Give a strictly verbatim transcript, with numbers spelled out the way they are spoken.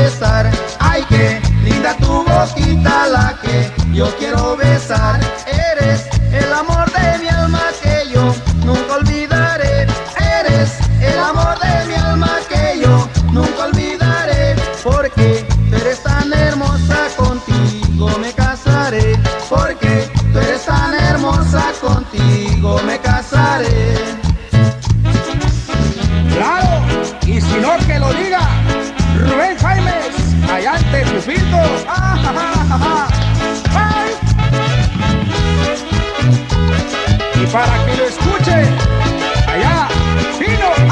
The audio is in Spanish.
besar. Ay, qué linda tu boquita, la que yo quiero besar. Eres el amor de mi alma que yo nunca olvidaré. Eres el amor de mi alma que yo nunca olvidaré. Porque tú eres tan hermosa, contigo me casaré. Porque tú eres tan hermosa, contigo me casaré. Claro, y si no que lo diga Rubén Jaimes, allá ante Pupito. ¡Ah, ja, ja, ja, ja! ¡Ay! Y para que lo escuche, allá, Pino.